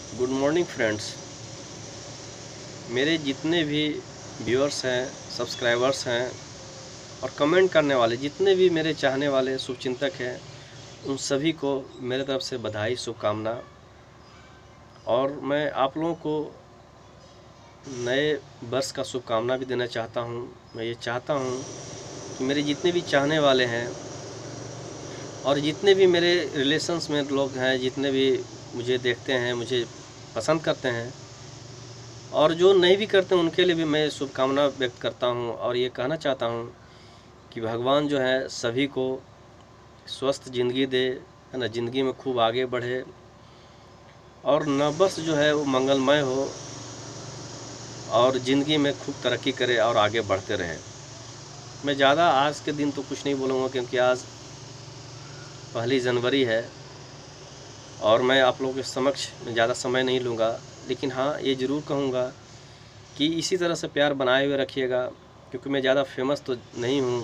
Good morning friends. मेरे जितने भी व्यूअर्स हैं, सब्सक्राइबर्स हैं और कमेंट करने वाले जितने भी मेरे चाहने वाले शुभचिंतक हैं, उन सभी को मेरे तरफ से बधाई, शुभकामना। और मैं आप लोगों को नए वर्ष का शुभकामना भी देना चाहता हूं। मैं ये चाहता हूं कि मेरे जितने भी चाहने वाले हैं और जितने भी मेरे रिलेशंस में लोग हैं, जितने भी मुझे देखते हैं, मुझे पसंद करते हैं और जो नहीं भी करते हैं, उनके लिए भी मैं शुभकामना व्यक्त करता हूं। और ये कहना चाहता हूं कि भगवान जो है सभी को स्वस्थ ज़िंदगी दे, है ना, ज़िंदगी में खूब आगे बढ़े और नववर्ष जो है वो मंगलमय हो और ज़िंदगी में खूब तरक्की करे और आगे बढ़ते रहे। मैं ज़्यादा आज के दिन तो कुछ नहीं बोलूँगा, क्योंकि आज 1 जनवरी है और मैं आप लोगों के समक्ष ज़्यादा समय नहीं लूँगा। लेकिन हाँ, ये ज़रूर कहूँगा कि इसी तरह से प्यार बनाए हुए रखिएगा, क्योंकि मैं ज़्यादा फेमस तो नहीं हूँ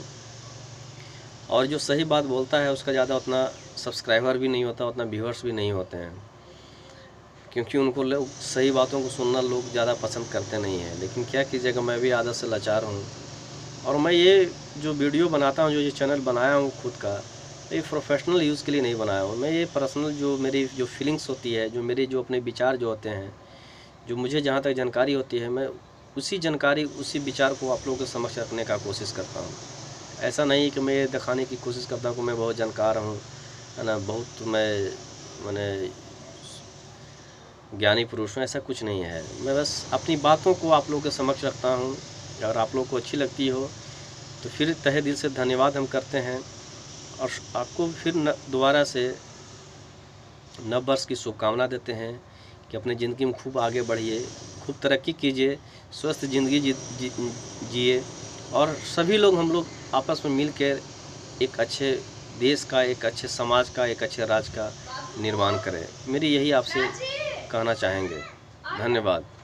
और जो सही बात बोलता है उसका ज़्यादा उतना सब्सक्राइबर भी नहीं होता, उतना व्यूअर्स भी नहीं होते हैं, क्योंकि उनको लोग सही बातों को सुनना लोग ज़्यादा पसंद करते नहीं हैं। लेकिन क्या कीजिएगा, मैं भी आदत से लाचार हूँ और मैं ये जो वीडियो बनाता हूँ, जो ये चैनल बनाया हूँ खुद का, ये प्रोफेशनल यूज़ के लिए नहीं बनाया हूँ। मैं ये पर्सनल जो मेरी जो फीलिंग्स होती है, जो मेरी जो अपने विचार जो होते हैं, जो मुझे जहाँ तक जानकारी होती है, मैं उसी जानकारी, उसी विचार को आप लोगों के समक्ष रखने का कोशिश करता हूँ। ऐसा नहीं कि मैं ये दिखाने की कोशिश करता हूँ कि मैं बहुत जानकार हूँ, है ना, बहुत मैंने ज्ञानी पुरुष हूँ, ऐसा कुछ नहीं है। मैं बस अपनी बातों को आप लोगों के समक्ष रखता हूँ। अगर आप लोगों को अच्छी लगती हो तो फिर तहे दिल से धन्यवाद हम करते हैं और आपको फिर दोबारा से नव वर्ष की शुभकामना देते हैं कि अपनी ज़िंदगी में खूब आगे बढ़िए, खूब तरक्की कीजिए, स्वस्थ ज़िंदगी जिए और सभी लोग, हम लोग आपस में मिलकर एक अच्छे देश का, एक अच्छे समाज का, एक अच्छे राज्य का निर्माण करें। मेरी यही आपसे कहना चाहेंगे। धन्यवाद।